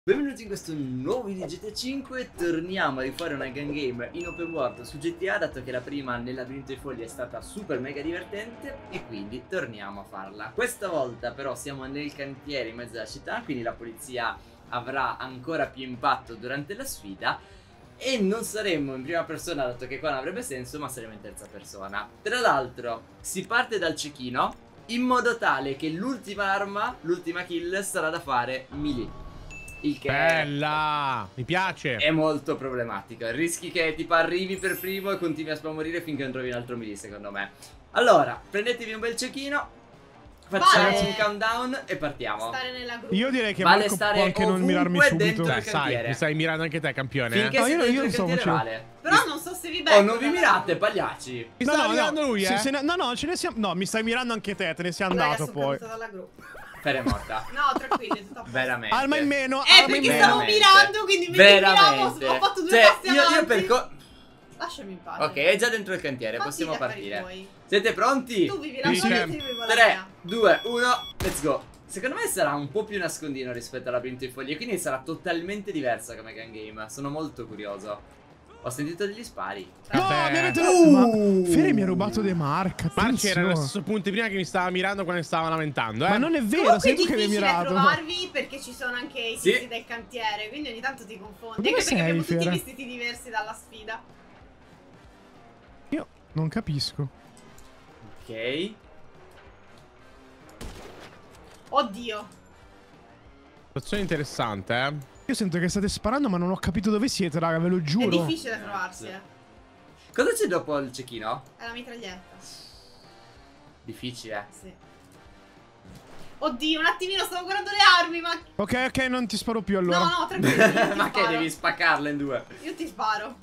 Benvenuti in questo nuovo video di GTA 5. Torniamo a rifare una gun game in open world su GTA, dato che la prima nel labirinto dei fogli è stata super mega divertente, e quindi torniamo a farla. Questa volta però siamo nel cantiere in mezzo alla città, quindi la polizia avrà ancora più impatto durante la sfida. E non saremo in prima persona, dato che qua non avrebbe senso, ma saremo in terza persona. Tra l'altro si parte dal cecchino, in modo tale che l'ultima arma, l'ultima kill, sarà da fare melee. Il che bella, mi piace. È molto problematico. Rischi che tipo arrivi per primo e continui a morire finché non trovi un altro melee, secondo me. Allora, prendetevi un bel cecchino, facciamo un countdown e partiamo. Stare nella gru. Io direi che vale Marco stare può anche non mirarmi dentro subito. il Sai, cantiere. mi stai mirando anche te, campione. Finché No, siete io dentro non il so cantiere facendo. vale. Però non so se vi becco. Oh, non vi mirate, pagliacci. Mi sta mirando lui, eh? No, ce ne siamo. No, mi stai mirando anche te ne sei Raga, andato sono poi. caduta dalla gru. Fere è morta. No, tranquilli, tutto a posto. Veramente. Arma in meno. Perché stavo mirando, quindi mentre miravo ho fatto due passi avanti. Lasciami in pace. Ok, è già dentro il cantiere, Fatti possiamo gli affari partire. tuoi. Siete pronti? Tu vivi la Sì, tua, io sì. vivo la 3, mia. 2, 1, let's go. Secondo me sarà un po' più nascondino rispetto alla labirinto dei fogli, quindi sarà totalmente diversa come gun game. Sono molto curioso. Ho sentito degli spari. No, Vabbè. mi avete Ma Fere mi ha rubato dei marca. Marci era allo stesso punto prima che mi stava mirando quando stava lamentando, Ma non è vero, Comunque sei è tu che mi hai difficile mirato. trovarvi perché ci sono anche i Sì. tizi del cantiere, quindi ogni tanto ti confondi. Dove Anche perché sei, abbiamo tutti Fiera? vestiti diversi dalla sfida. Io non capisco. Ok. Oddio. Situazione interessante, eh. Io sento che state sparando, ma non ho capito dove siete, raga, ve lo È giuro. difficile trovarsi, Cosa c'è dopo il cecchino? È la mitraglietta. Difficile. Sì. Oddio, un attimino, stavo guardando le armi, ma... Ok, non ti sparo più allora. No, tranquillo, io ti Ma che sparo. devi spaccarla in due? Io ti sparo.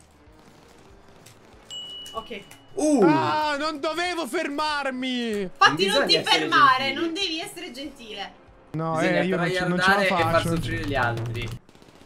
Ok. Ah, non dovevo fermarmi. Infatti non bisogna ti essere fermare, gentili. non devi essere gentile. No, Bisogna io non ce la tryhardare e far faccio. soffrire gli altri.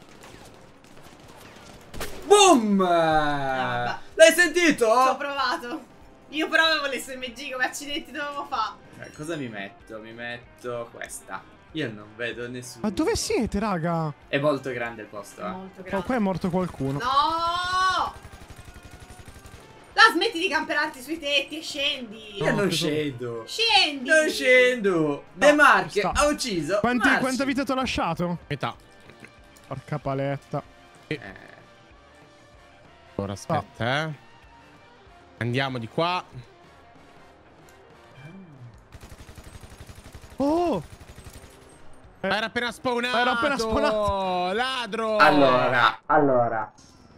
Boom! vabbè. L'hai sentito? Ci ho provato. Io però avevo l'SMG, come accidenti dovevo fare? Cosa mi metto? Mi metto questa. Io non vedo nessuno. Ma dove siete, raga? È molto grande il posto, Molto Oh, grande. qua è morto qualcuno. No! La smetti di camperarti sui tetti e scendi. Io non scendo. Scendi. Non scendo. De Marche sta. ha ucciso. Quanta vita ti ho lasciato? Metà. Porca paletta. Ora aspetta, andiamo di qua. Oh! Era appena spawnato. Era appena spawnato. Ladro. Allora.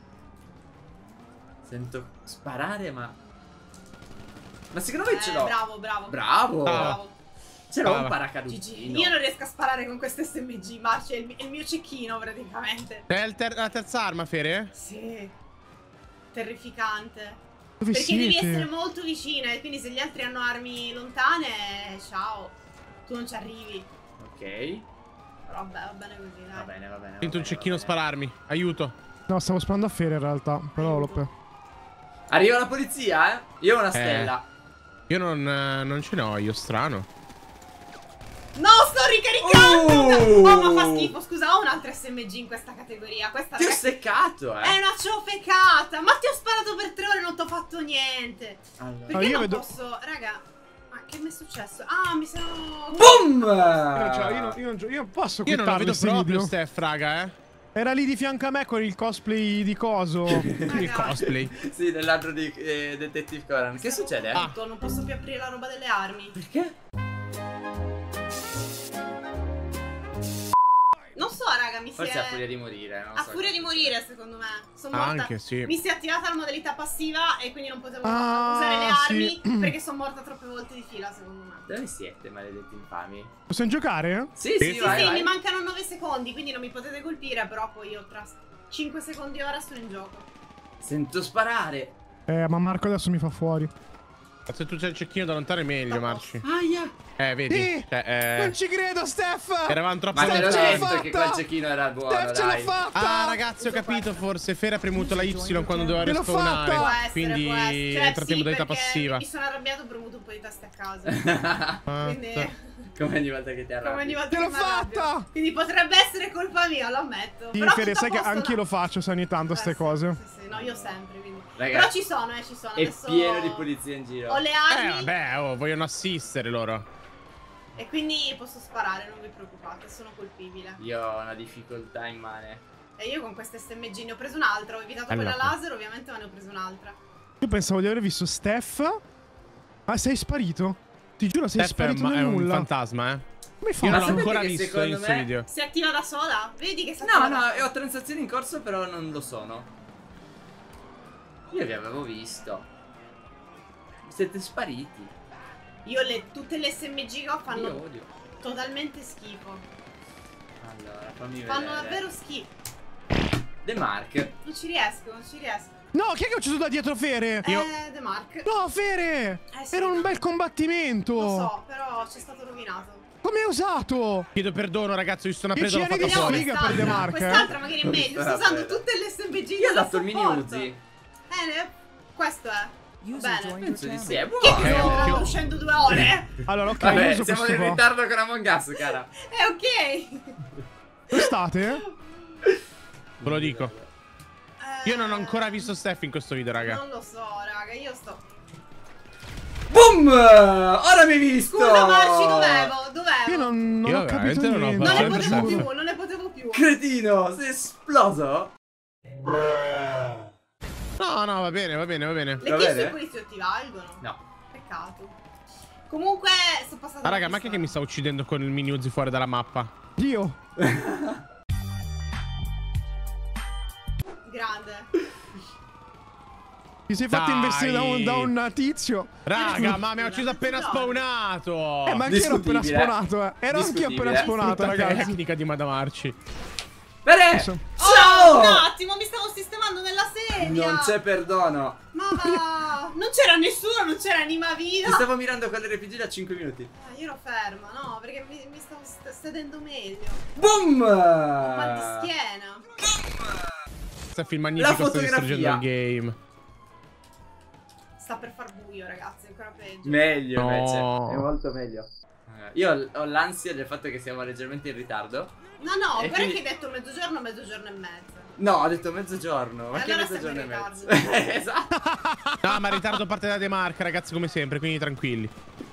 Sento sparare, ma secondo me ce l'ho. Bravo. Bravo. Ce l'ho un Brava. paracadutino. Io non riesco a sparare con questo SMG, Marci, è il mio cecchino praticamente. È la terza arma, Fere? Sì. Terrificante. Dove Perché devi siete? essere molto vicina e quindi se gli altri hanno armi lontane, ciao. Tu non ci arrivi. Ok. Però vabbè, va bene così, dai. Va bene. Sento un cecchino spararmi. Aiuto. No, stavo sparando a Fere in realtà. Però l'ho Arriva la polizia, eh? Io ho una stella. Io non ce n'ho, io strano. No, sto ricaricando! Oh! Oh, ma fa schifo, scusa, ho un'altra SMG in questa categoria. Questa Ti ho ragazzi, seccato, è una ciofecata. Ma ti ho sparato per 3 ore e non ti ho fatto niente. Allora. Perché io non vedo- posso, raga? Ma che mi è successo? Ah, mi sono... Boom! Io non posso Io non lo quittare vedo questi proprio, video. Steph, raga, Era lì di fianco a me con il cosplay di coso. Il cosplay. Sì, nell'altro di Detective Conan. Che succede? Non posso più aprire la roba delle armi. Perché? Non so, raga, mi si Forse è... a furia di morire. Non A so furia di cosa morire, secondo me. Sono morta. Anche sì. Mi si è attivata la modalità passiva e quindi non potevo Ah, usare le armi sì. perché sono morta troppe volte di fila, secondo me. succede. Dove siete, maledetti infami? Possiamo giocare? Sì, Sì, Sì, vai. mi mancano 9 secondi, quindi non mi potete colpire, però poi io tra 5 secondi ora sono in gioco. Sento sparare. Ma Marco adesso mi fa fuori. Se tu c'hai il cecchino da lontano è meglio, Marci. Aia. Vedi? Sì, Cioè, non ci credo, Steph! eravamo troppo Ma te l'ho ce l'ho lontani. detto che fatta! quel cecchino era buono, Steph ce l'ha dai. fatta! Ah, ragazzi, ho capito, forse Fere ha premuto la Y quando doveva Te l'ho respawnare. fatta! Può essere, Quindi può essere. è entrato in modalità perché passiva. Mi sono arrabbiato, ho premuto un po' di teste a caso. Quindi... Come ogni volta che ti arrabbi. Come ogni volta Ce che l'ho mi arrabbio. fatta! Quindi potrebbe essere colpa mia, lo ammetto. Sì, Però Fede, tutto a sai che posto anch'io là. lo faccio, sai, ogni tanto ste cose. Sì, no, io sempre, quindi. Ragazzi, Però ci sono, ci sono. È Adesso pieno di polizia in giro. ho le armi Vabbè, oh, vogliono assistere loro. e quindi posso sparare, non vi preoccupate, sono colpibile. Io ho una difficoltà immane. E io con queste SMG ne ho preso un'altra, ho evitato quella laser ovviamente, ma ne ho preso un'altra. Io pensavo di aver visto Steph. Ma sei sparito? Ti giuro, sei Steph sparito nel è un nulla. fantasma, eh. Come Io fai? non l'ho sapete ancora che visto secondo in questo me- video. Si attiva da sola? Vedi che si attiva No, da no, sola? ho transazioni in corso, però non lo sono. Io vi avevo visto. Siete spariti. Io tutte le SMG che ho Io fanno odio. totalmente schifo. Allora, fammi vedere. Fanno davvero schifo. The Mark. Non ci riesco, non ci riesco. No, chi è che ho ucciso da dietro Fere? The Mark. No, Fere! Sì, Era un no. bel combattimento. Lo so, però c'è stato rovinato. Come hai usato? Chiedo perdono, ragazzi, ho visto una 10 presa, l'ho anni fatta di fuori. sfiga per The Mark, Quest'altra magari è meglio. Sto usando tutte le SMG. Io ho da dato il mini supporto. Uzi. questo è. Bene. Penso di sì, è Chi è che buono. sta uscendo 2 ore? Allora, ok, Vabbè, io uso siamo questo in qua. ritardo con Among Us, cara. Ok. Dove state? Ve lo dico. Io non ho ancora visto Steph in questo video, raga. Non lo so, raga, io sto. Boom! Ora mi hai visto! Scusa, Marci, dovevo? Io non Io ho capito veramente non ho niente. Non ne Sempre potevo Steph. più, non ne potevo più. Cretino, sei esploso? No, no, va bene, va bene, va bene. Le Va kill bene? sui poliziotti valgono? No. Peccato. Comunque, sto passando. Ah, raga, ma chi è che mi sta uccidendo con il mini Uzi fuori dalla mappa? Io. Grande. Ti sei fatto Dai. investire da un tizio. Raga, ma mi ha ucciso appena spawnato. Ma anch'io ero appena Discutibile. spawnato, Ero anch'io appena Discutibile. spawnato, Brutta ragazzi. tecnica di Madamarci. Bene! Adesso- Ciao! Un attimo, mi stavo sistemando nella sedia. Non c'è perdono. Ma va. Non c'era nessuno, non c'era anima viva. Ti stavo mirando con l'RPG da 5 minuti. Io ero ferma, no, perché mi stavo sedendo meglio. Boom! Mal di schiena. Questo film magnifico sta fotografia. distruggendo il game. Sta per far buio, ragazzi, ancora peggio. Meglio No. invece. È molto meglio. Io ho l'ansia del fatto che siamo leggermente in ritardo. No, E però quindi- che hai detto mezzogiorno e mezzo. No, ho detto mezzogiorno. Ma E che allora mezzogiorno e siamo in mezzo? ritardo. Esatto. No, ma il ritardo parte da The Mark, ragazzi, come sempre, quindi tranquilli.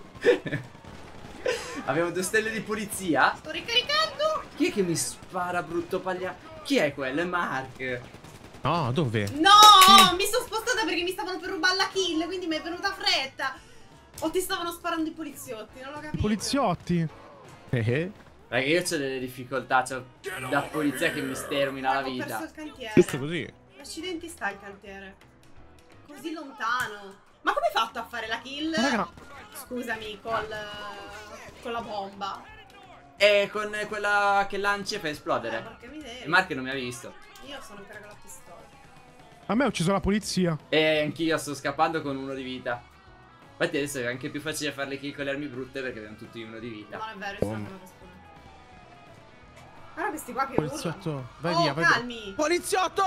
Abbiamo 2 stelle di polizia. Sto ricaricando. Chi è che mi spara, brutto paglia? Chi è quello? È Mark. No, dove? No, mi sono spostata perché mi stavano per rubare la kill, quindi mi è venuta fretta. O ti stavano sparando i poliziotti, non l'ho capito. Poliziotti. Raga, io ho delle difficoltà. C'ho da polizia che mi stermina la Ho perso vita. il cantiere. Giusto così. Accidenti sta il cantiere. Così lontano. Ma come hai fatto a fare la kill? Raga, Scusami, con la bomba. E con quella che lanci e fa esplodere. Porca miseria. E Mark non mi ha visto. Io sono ancora con la pistola. a me ha ucciso la polizia. E anch'io sto scappando con 1 di vita. Infatti adesso è anche più facile fare le kill con le armi brutte perché abbiamo tutti 1 di vita. Non è vero, io sono ancora con la pistola. Guarda questi qua che urlano. Poliziotto, vai Oh, via, vai via. calmi. Poliziotto!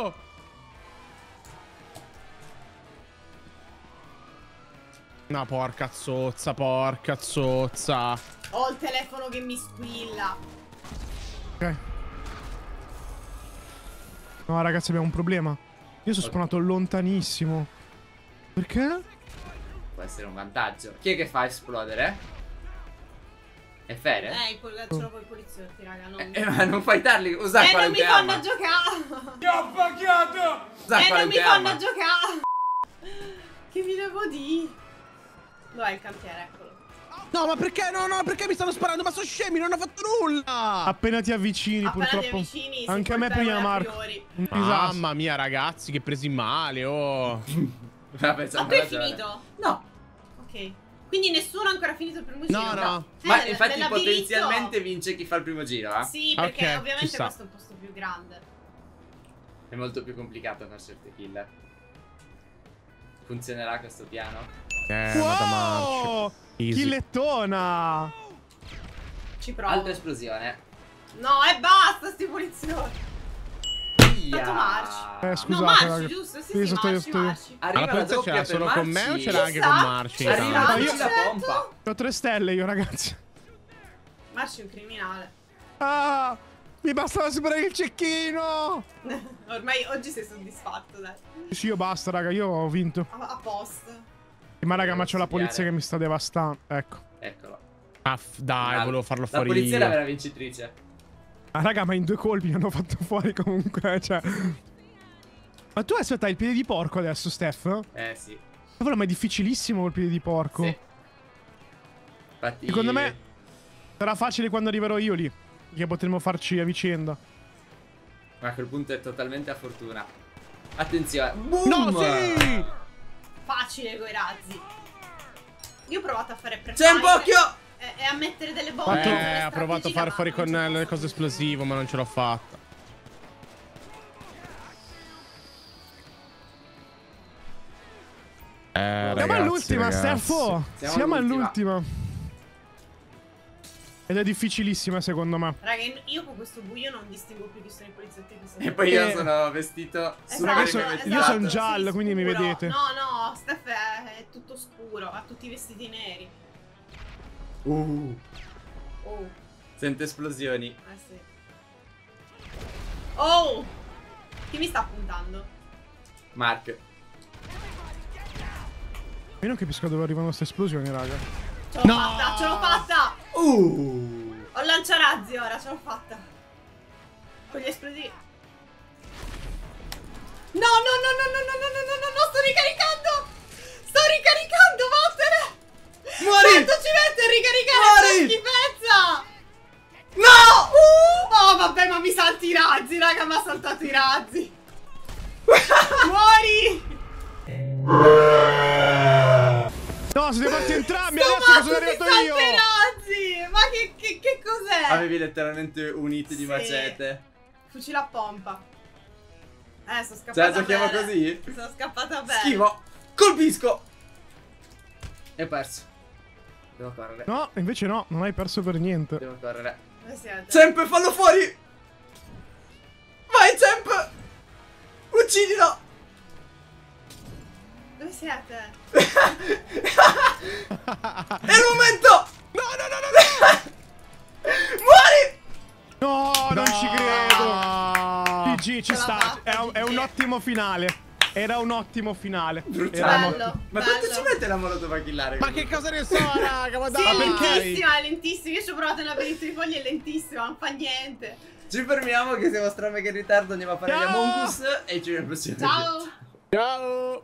No, porca zozza, porca zozza. Ho il telefono che mi squilla. Ok. No, ragazzi, abbiamo un problema. Io sono spawnato lontanissimo. Perché? Può essere un vantaggio. Chi è che fa esplodere? È Fere? Ce l'ho con i poliziotti, raga. Non... Ma non fai darli. Usa non mi qualunque fanno arma. giocare. Ti ho pacchiato! Usa Non mi qualunque fanno arma. giocare. Che vi devo dire? Dov'è il cantiere? Eccolo. No, ma perché? No, no, perché mi stanno sparando? Ma sono scemi, non ho fatto nulla! Appena ti avvicini, Appena ti purtroppo. avvicini, sei Anche a me colpevole prima, a Marco. priori. Un disastro. Mamma mia, ragazzi, che presi male, oh. Vabbè, Ma tu hai finito? No. Ok. Quindi nessuno ha ancora finito il primo giro? No, no. Ma nel infatti labirinto- potenzialmente vince chi fa il primo giro, eh? Sì, perché Ok, ovviamente ci sta. questo è un posto più grande. È molto più complicato fare certe kill. Funzionerà questo piano? Madamarci. Wow! Easy. Killettona! Ci provo. Altra esplosione. No, e basta sti poliziotti. Tanto marci. Scusate, No, marci, raga. giusto? Sì, Sì, sì, sotto io, marci, sotto io. marci. Arriva Ma la la polizia doppia ce l'ha per solo con me o Marci. ce l'ha anche Chissà. con Marci? Arriva Io- Marci la pompa. Ho 3 stelle io, ragazzi. Marci è un criminale. Ah, mi bastava superare il cecchino. Ormai oggi sei soddisfatto, dai. Sì, io basta, raga, io ho vinto. A posto. Ma raga, ma c'ho la polizia che mi sta devastando. Ecco. Eccolo. Ah, dai, volevo farlo fuori. La polizia io. è la vera vincitrice. Ah, raga, ma in 2 colpi mi hanno fatto fuori comunque, cioè. Ma tu aspetta, hai il piede di porco adesso, Steph? Sì. Cavolo, ma è difficilissimo col piede di porco. Sì. Infatti... Secondo me sarà facile quando arriverò io lì. Che potremo farci a vicenda. Ma a quel punto è totalmente a fortuna. Attenzione. Boom! No, sì! Facile coi razzi. Io ho provato a fare C'è un occhio! E a mettere delle bombe. Ha provato a fare fuori con le cose esplosive, ma non ce l'ho fatta. Siamo all'ultima, Steffo! Siamo all'ultima. Ed è difficilissima secondo me. Raga, io con questo buio non distingo più chi sono i poliziotti e chi sono E poi io sono vestito Io sono giallo, sì, quindi mi scuro. vedete. No, Steph è tutto scuro, ha tutti i vestiti neri. Oh, Sento esplosioni. sì. Oh! Chi mi sta puntando? Mark. Io non capisco dove arrivano queste esplosioni, raga. Ce l'ho fatta, ce l'ho fatta! Ho lanciarazzi ora, ce l'ho fatta. Con gli esplosivi. No, sto ricaricando! Sto ricaricando, vattene! Muori! Quanto ci mette a ricaricare questa schifezza? No! Oh, vabbè, ma mi salti i razzi, raga, mi ha saltato i razzi. Muori! No, siete morti entrambi, Sto adesso che sono matto arrivato ti io! salta i razzi! Ma che cos'è? Avevi letteralmente uniti di Sì. macete. Fucile a pompa. Sono scappata Ce la giochiamo bene. così? Sono scappata bene. Schivo. Colpisco. E ho perso. Devo correre. No, invece no, non hai perso per niente. Devo correre. Dove siete? Champ, fallo fuori! Vai, Champ! Uccidilo! Dove siete? È il momento! No! Muori! No, non ci credo. GG, ci Ce l'ha sta. fatta, È un GG. ottimo finale. Era un ottimo finale. Brutale. Bello, Ma quanto ci mette la molotov a killare? Ma che cosa ne so, raga? Ma Sì, dai! è lentissima, è lentissima. Io ci ho provato nel labirinto di foglie, è lentissima, non fa niente. Ci fermiamo che siamo stra mega in ritardo, andiamo a fare gli Ciao! Among Us e ci vediamo al prossimo video. Ciao! Ciao!